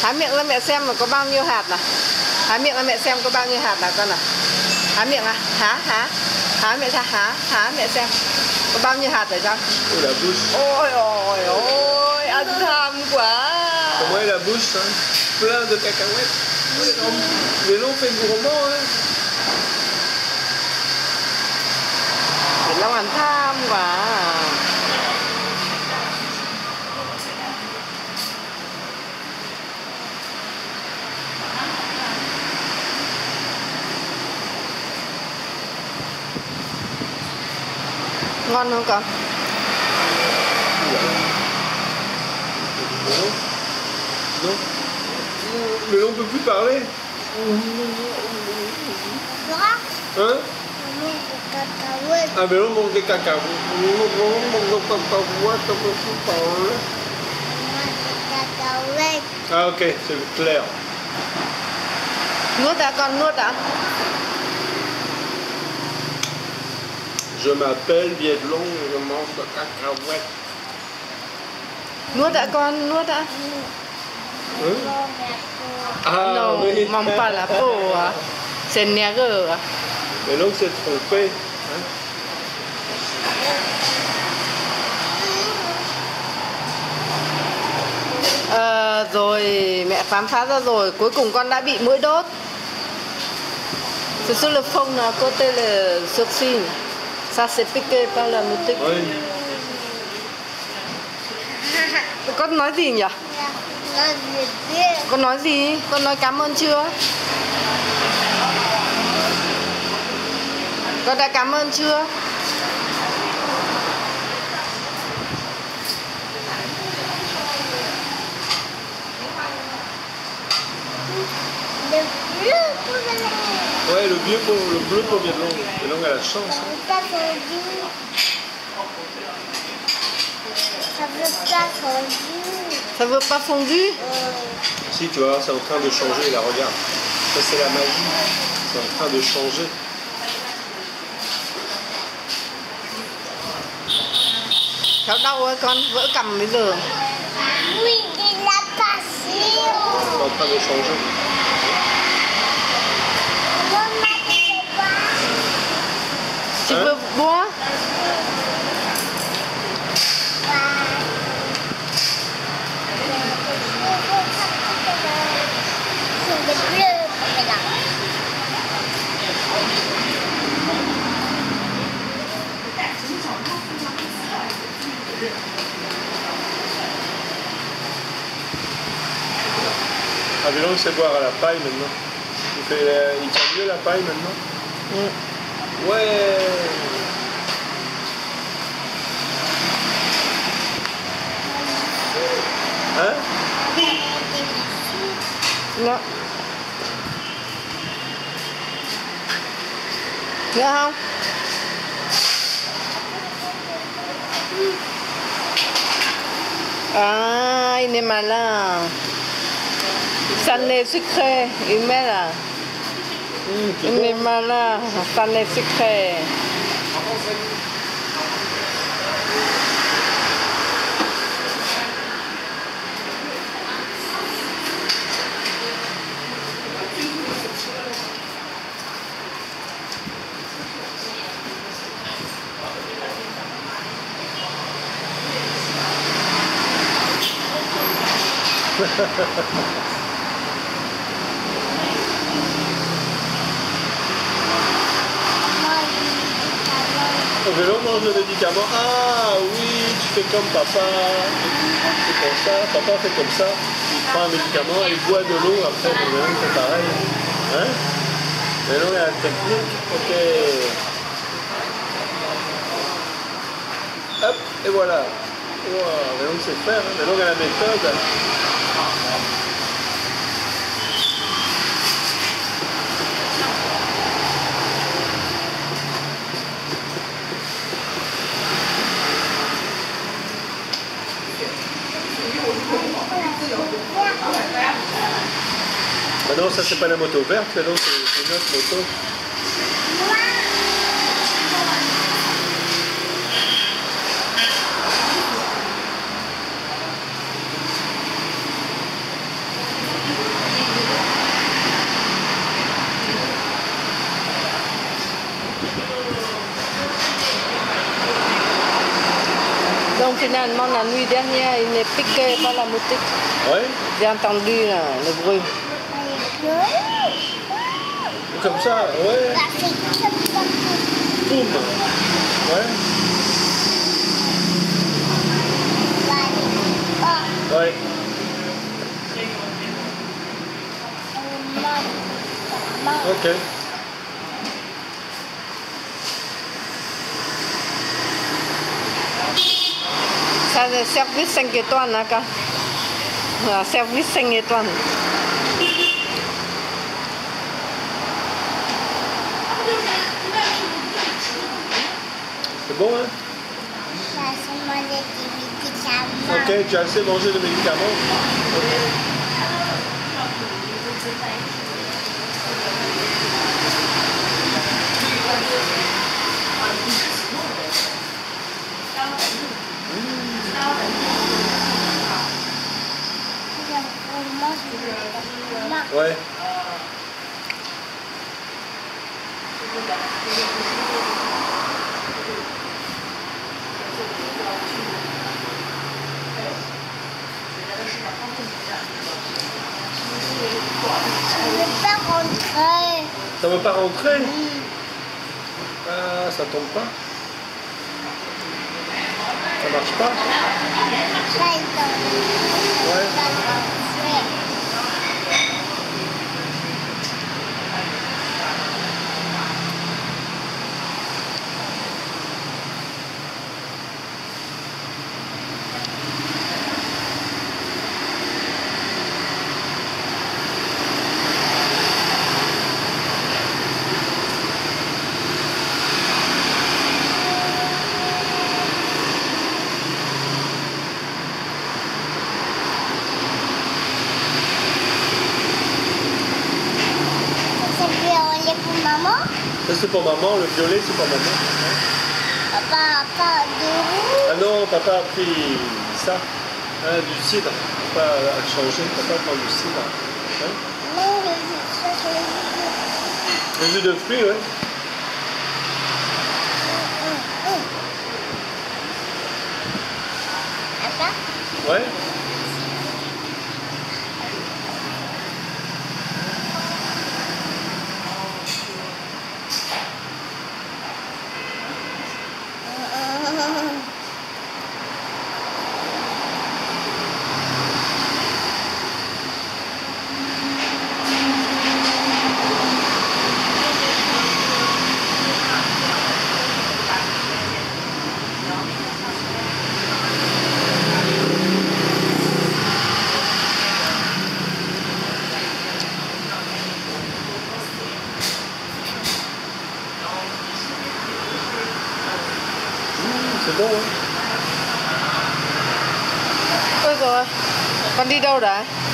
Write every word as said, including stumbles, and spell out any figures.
Há miệng ra mẹ xem là có bao nhiêu hạt nào. Há miệng ra mẹ xem có bao nhiêu hạt nào con nào. Há miệng à? Há, há. Há mẹ ra, há, há mẹ xem. Có bao nhiêu hạt ở trong? Ôi ôi ôi, ăn tham quá. Comment est la bouche, hein? Plein de cacahuètes. Les longs fait gourmand, hein? Để Long ăn tham quá. Ngon không con? Non. Le long peut plus parler. Hein? Ah, mais l'on mange des cacahuètes. On mange des cacahuètes, on peut plus parler. Ah, ok, c'est clair. Nuốt đã con, nuốt đã. Je m'appelle Viedlong et je mange des cacahuètes. Nuốt đã con, nuốt đã. Hein? Ah, No, oui. mong pas la peau. C'est nègre. Mais l'homme s'est trompé. Hein? À, rồi mẹ khám phá ra rồi, cuối cùng con đã bị muỗi đốt. C'est sur le fond à côté le sourcil. Ça c'est piqué par la moustique. Oui. Con nói gì nhỉ? Con nói gì? Con nói cảm ơn chưa? Con đã cảm ơn chưa? Ouais, le bleu pour le bleu pour Viedlong. Viedlong a la chance. Hein. Ça veut pas fondu. Ça veut pas fondu? Si, tu vois, c'est en train de changer, là, regarde. Ça, c'est la magie. C'est en train de changer. Cháu đau ơi con, vỡ cằm bây giờ. Oui, de la passion. C'est en train de changer. Tu veux boire? Ah, Viedlong sait boire à la paille maintenant. Il, fait, il tient mieux la paille maintenant. Mm. Ouais. Hein? Đó. Được không? Ah, il est malin. Ça n'est sucré. Il met là. Mmh, il bon. est malin. Ça n'est sucré. Viedlong mange le médicament. Ah oui, tu fais comme papa. C'est pour ça, papa fait comme ça. Il prend un médicament, il boit de l'eau, après Viedlong fait pareil. Hein? Viedlong a la technique. Ok. Hop, et voilà. Wow, Viedlong sait faire, hein? Viedlong a la méthode. Bah non, ça c'est pas la moto verte, mais non, c'est une autre moto. finalement, la nuit dernière, il est piqué par la moustique. Ouais. J'ai entendu là, le bruit. Comme ça, ouais. Boum. Ouais. Ouais. Ok. Ça, c'est service cinq étoiles, là, quand. Voilà, service cinq étoiles. C'est bon, hein? Ok, tu as assez mangé de médicaments? Okay. Ouais. Ça ne veut pas rentrer. Ça veut pas rentrer? Oui. Ah, ça tombe pas? Ça marche pas? Ça, il tombe. Ouais. Ça tombe. Pour maman. Ça c'est pour maman, le violet c'est pour maman. Papa, pas de rouge. Ah non, papa a pris ça, hein, du cidre. Papa a changé, papa prend du cidre. Hein? Non, le jus, ça c'est le jus. Le jus de fruits, ouais. Papa? Ouais. C'est bon, hein? Ôi rồi, con đi đâu đấy?